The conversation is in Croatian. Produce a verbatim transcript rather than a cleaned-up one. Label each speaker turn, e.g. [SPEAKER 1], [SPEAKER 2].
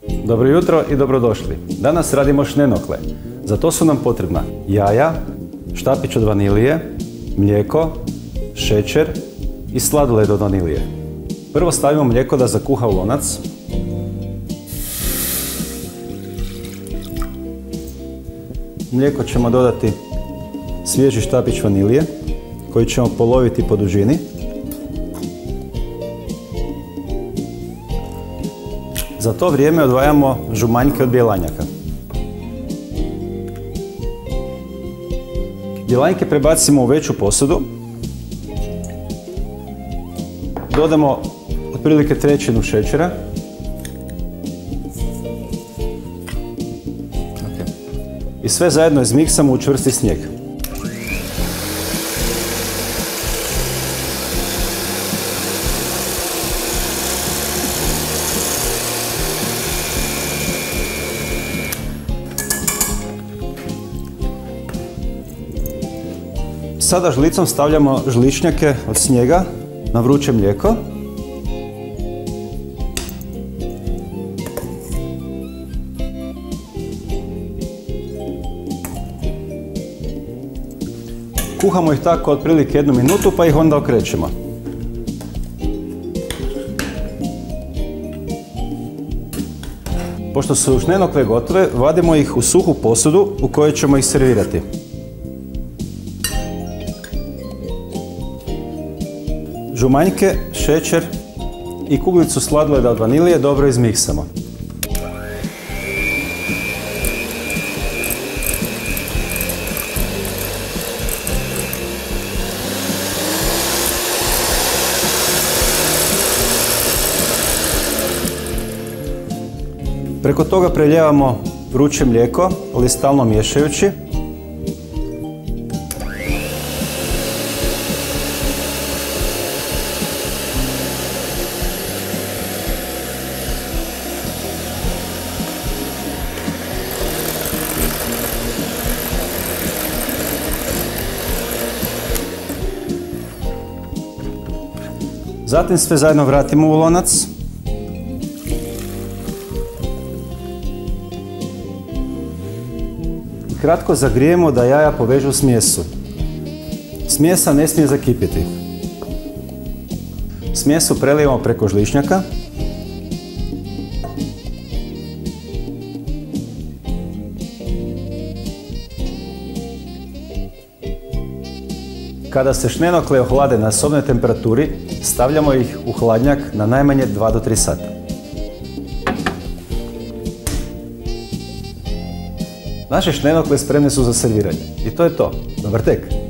[SPEAKER 1] Dobro jutro i dobrodošli. Danas radimo šnenokle. Za to su nam potrebna jaja, štapić od vanilije, mlijeko, šećer i sladoled od vanilije. Prvo stavimo mlijeko da zakuha u lonac. U mlijeko ćemo dodati svježi štapić vanilije koji ćemo poloviti po dužini. Za to vrijeme odvajamo žumanjke od bjelanjaka. Bjelanjke prebacimo u veću posudu. Dodamo otprilike trećinu šećera. I sve zajedno izmiksamo u čvrsti snijeg. Sada žlicom stavljamo žličnjake od snijega na vruće mlijeko. Kuhamo ih tako otprilike jednu minutu pa ih onda okrećemo. Pošto su šnenokle gotove, vadimo ih u suhu posudu u kojoj ćemo ih servirati. Žumanjke, šećer i kuglicu sladoleda od vanilije dobro izmiksamo. Preko toga prelijevamo vruće mlijeko, ali stalno miješajući. Zatim sve zajedno vratimo u lonac. Kratko zagrijemo da jaja povežu smjesu. Smjesa ne smije zakipjeti. Smjesu prelijemo preko žličnjaka. Kada se šnenokle ohlade na sobnoj temperaturi, stavljamo ih u hladnjak na najmanje dva do tri sata. Naše šnenokle spremne su za serviranje. I to je to. Dobar tek!